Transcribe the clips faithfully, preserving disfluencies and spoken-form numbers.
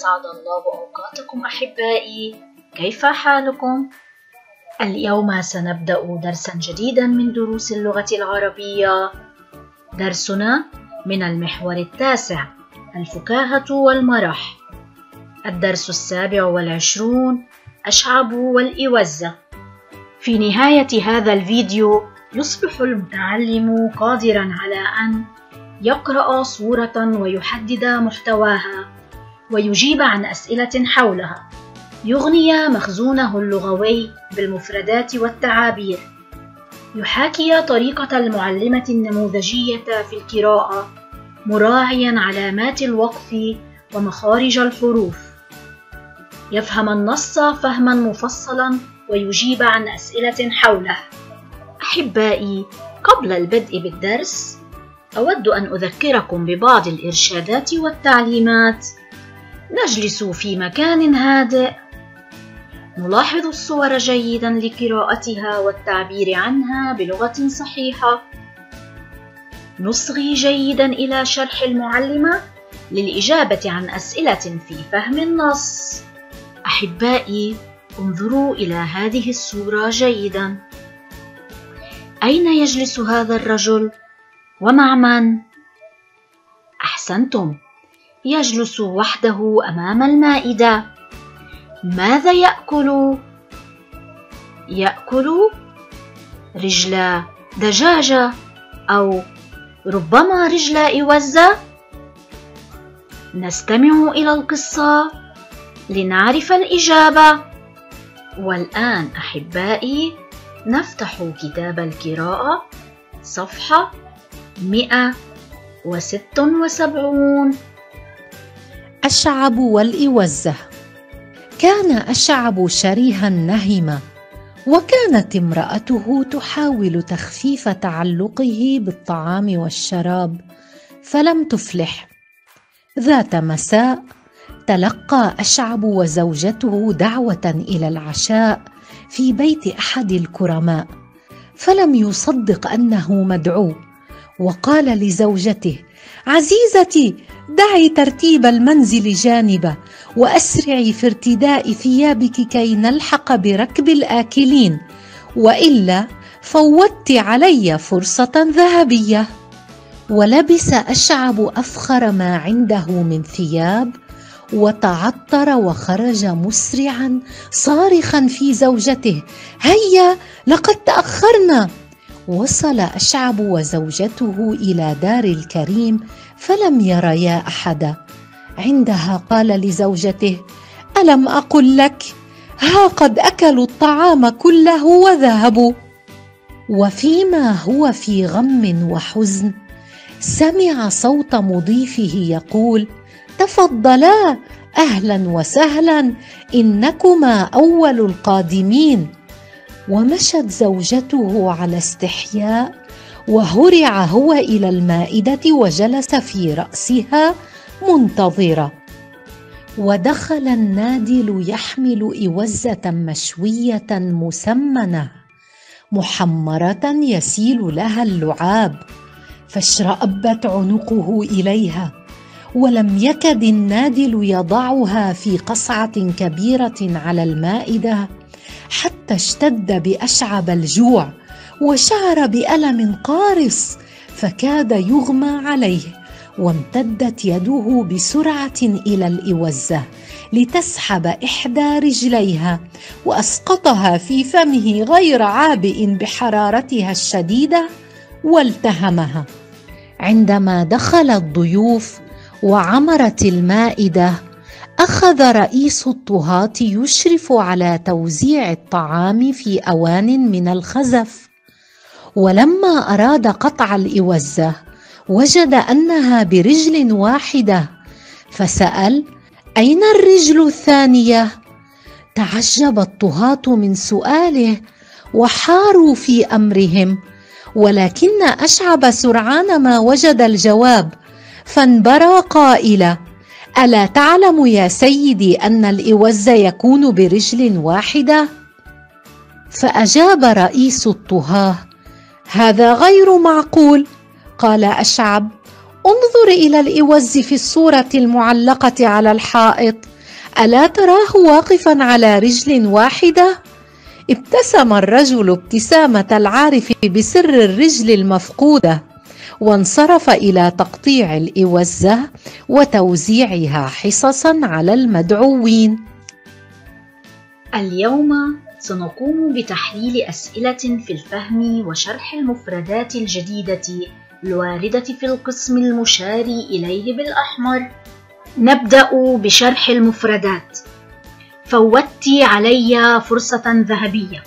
أسعد الله أوقاتكم أحبائي، كيف حالكم؟ اليوم سنبدأ درسا جديدا من دروس اللغة العربية. درسنا من المحور التاسع، الفكاهة والمرح. الدرس السابع والعشرون، أشعب والإوزة. في نهاية هذا الفيديو يصبح المتعلم قادرا على أن يقرأ صورة ويحدد محتواها ويجيب عن أسئلة حولها، يغني مخزونه اللغوي بالمفردات والتعابير، يحاكي طريقة المعلمة النموذجية في القراءة مراعيا علامات الوقف ومخارج الحروف، يفهم النص فهما مفصلا ويجيب عن أسئلة حوله. أحبائي، قبل البدء بالدرس أود أن أذكركم ببعض الإرشادات والتعليمات. نجلس في مكان هادئ، نلاحظ الصور جيدا لقراءتها والتعبير عنها بلغة صحيحة، نصغي جيدا إلى شرح المعلمة للإجابة عن أسئلة في فهم النص. أحبائي، انظروا إلى هذه الصورة جيدا. أين يجلس هذا الرجل ومع من؟ أحسنتم، يجلس وحده أمام المائدة. ماذا يأكل؟ يأكل رجل دجاجة أو ربما رجل إوزة. نستمع إلى القصة لنعرف الإجابة. والآن أحبائي، نفتح كتاب القراءة صفحة مئة وستة وسبعين. أشعب والإوزة. كان أشعب شريها نهما، وكانت امرأته تحاول تخفيف تعلقه بالطعام والشراب، فلم تفلح. ذات مساء تلقى أشعب وزوجته دعوة إلى العشاء في بيت أحد الكرماء، فلم يصدق أنه مدعو، وقال لزوجته: عزيزتي، دعي ترتيب المنزل جانبه، وأسرعي في ارتداء ثيابك كي نلحق بركب الآكلين، وإلا فوتت علي فرصة ذهبية. ولبس أشعب أفخر ما عنده من ثياب، وتعطر وخرج مسرعا صارخا في زوجته: هيا لقد تأخرنا. وصل أشعب وزوجته إلى دار الكريم فلم يريا أحدا. عندها قال لزوجته: ألم أقل لك؟ ها قد أكلوا الطعام كله وذهبوا. وفيما هو في غم وحزن سمع صوت مضيفه يقول: تفضلا، أهلا وسهلا، إنكما أول القادمين. ومشت زوجته على استحياء، وهرع هو إلى المائدة وجلس في رأسها منتظرة. ودخل النادل يحمل إوزة مشوية مسمنة محمرة يسيل لها اللعاب، فاشرأبت عنقه إليها، ولم يكد النادل يضعها في قصعة كبيرة على المائدة حتى اشتد بأشعب الجوع، وشعر بألم قارص فكاد يغمى عليه. وامتدت يده بسرعة إلى الإوزة لتسحب إحدى رجليها، وأسقطها في فمه غير عابئ بحرارتها الشديدة، والتهمها. عندما دخل الضيوف وعمرت المائدة، أخذ رئيس الطهاة يشرف على توزيع الطعام في أوان من الخزف، ولما أراد قطع الإوزة وجد أنها برجل واحدة، فسأل: أين الرجل الثانية؟ تعجب الطهاة من سؤاله وحاروا في أمرهم، ولكن أشعب سرعان ما وجد الجواب، فانبرى قائلا: ألا تعلم يا سيدي أن الإوز يكون برجل واحدة؟ فأجاب رئيس الطهاة: هذا غير معقول. قال أشعب: انظر إلى الإوز في الصورة المعلقة على الحائط، ألا تراه واقفا على رجل واحدة؟ ابتسم الرجل ابتسامة العارف بسر الرجل المفقودة، وانصرف إلى تقطيع الإوزة وتوزيعها حصصا على المدعوين. اليوم سنقوم بتحليل أسئلة في الفهم وشرح المفردات الجديدة الواردة في القسم المشار إليه بالأحمر. نبدأ بشرح المفردات. فوتِ علي فرصة ذهبية.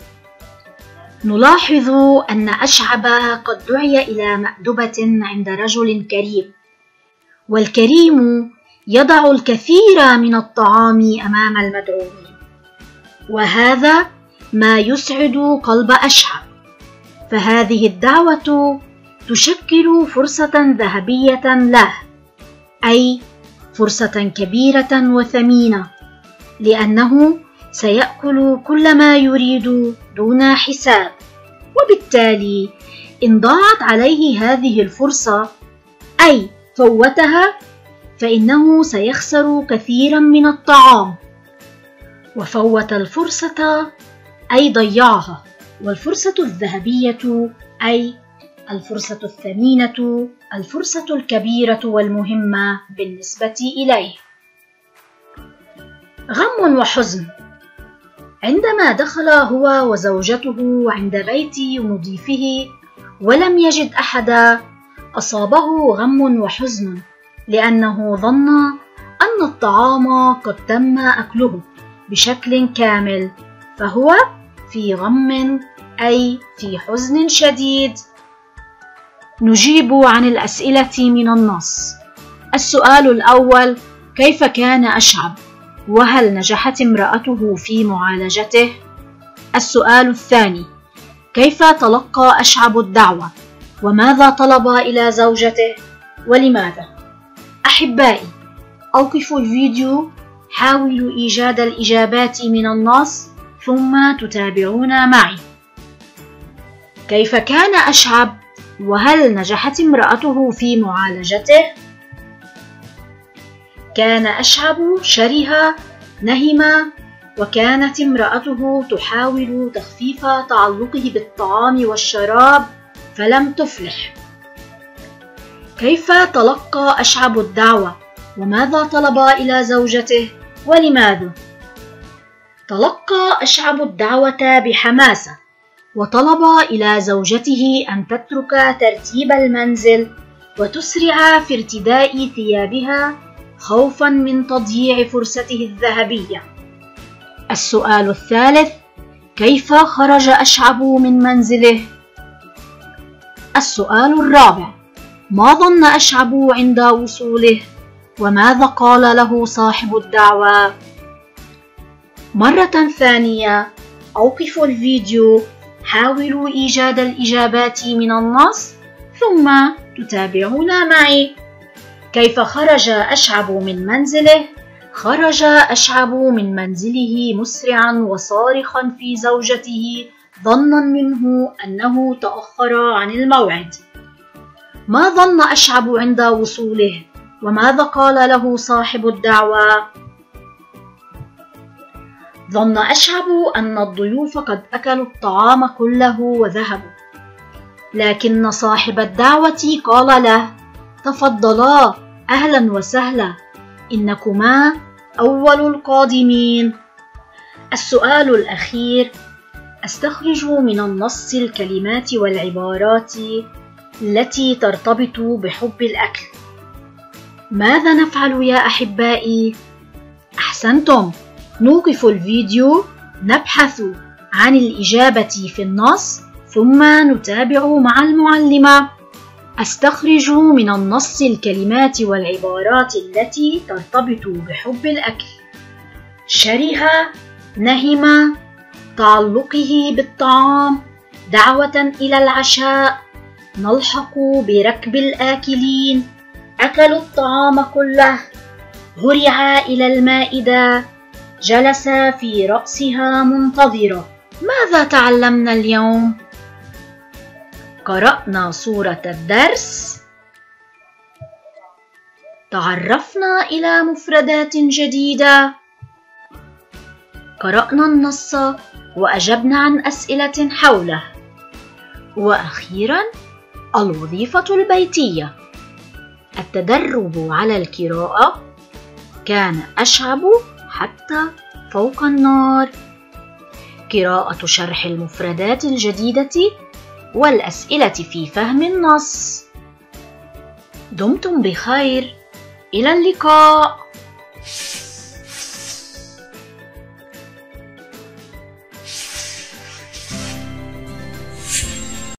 نلاحظ أن أشعب قد دعي إلى مأدبة عند رجل كريم، والكريم يضع الكثير من الطعام أمام المدعوين، وهذا ما يسعد قلب أشعب، فهذه الدعوة تشكل فرصة ذهبية له، أي فرصة كبيرة وثمينة، لأنه سيأكل كل ما يريد دون حساب، وبالتالي إن ضاعت عليه هذه الفرصة أي فوتها فإنه سيخسر كثيرا من الطعام. وفوت الفرصة أي ضيعها، والفرصة الذهبية أي الفرصة الثمينة، الفرصة الكبيرة والمهمة بالنسبة إليه. غم وحزن. عندما دخل هو وزوجته عند بيت مضيفه ولم يجد أحدا، أصابه غم وحزن، لأنه ظن أن الطعام قد تم أكله بشكل كامل، فهو في غم أي في حزن شديد. نجيب عن الأسئلة من النص. السؤال الأول: كيف كان أشعب؟ وهل نجحت امرأته في معالجته؟ السؤال الثاني: كيف تلقى أشعب الدعوة؟ وماذا طلب إلى زوجته؟ ولماذا؟ أحبائي، أوقفوا الفيديو، حاولوا إيجاد الإجابات من النص، ثم تتابعون معي. كيف كان أشعب؟ وهل نجحت امرأته في معالجته؟ كان أشعب شره نهم، وكانت امرأته تحاول تخفيف تعلقه بالطعام والشراب فلم تفلح. كيف تلقى أشعب الدعوة؟ وماذا طلب إلى زوجته؟ ولماذا؟ تلقى أشعب الدعوة بحماسة، وطلب إلى زوجته أن تترك ترتيب المنزل وتسرع في ارتداء ثيابها خوفا من تضييع فرصته الذهبية. السؤال الثالث: كيف خرج أشعب من منزله؟ السؤال الرابع: ما ظن أشعب عند وصوله؟ وماذا قال له صاحب الدعوة؟ مرة ثانية، أوقفوا الفيديو، حاولوا إيجاد الإجابات من النص، ثم تتابعون معي. كيف خرج أشعب من منزله؟ خرج أشعب من منزله مسرعا وصارخا في زوجته، ظنا منه أنه تأخر عن الموعد. ما ظن أشعب عند وصوله؟ وماذا قال له صاحب الدعوة؟ ظن أشعب أن الضيوف قد أكلوا الطعام كله وذهبوا، لكن صاحب الدعوة قال له: تفضلا، أهلا وسهلا، إنكما أول القادمين. السؤال الأخير: استخرج من النص الكلمات والعبارات التي ترتبط بحب الأكل. ماذا نفعل يا أحبائي؟ أحسنتم، نوقف الفيديو، نبحث عن الإجابة في النص، ثم نتابع مع المعلمة. أستخرج من النص الكلمات والعبارات التي ترتبط بحب الأكل. شره، نهم، تعلقه بالطعام، دعوة إلى العشاء، نلحق بركب الآكلين، أكلوا الطعام كله، هرع إلى المائدة، جلس في رأسها منتظرة. ماذا تعلمنا اليوم؟ قرأنا صورة الدرس، تعرفنا إلى مفردات جديدة، قرأنا النص وأجبنا عن أسئلة حوله، وأخيرا الوظيفة البيتية. التدرب على القراءة كان أشعب حتى فوق النار. قراءة شرح المفردات الجديدة والأسئلة في فهم النص. دمتم بخير، إلى اللقاء.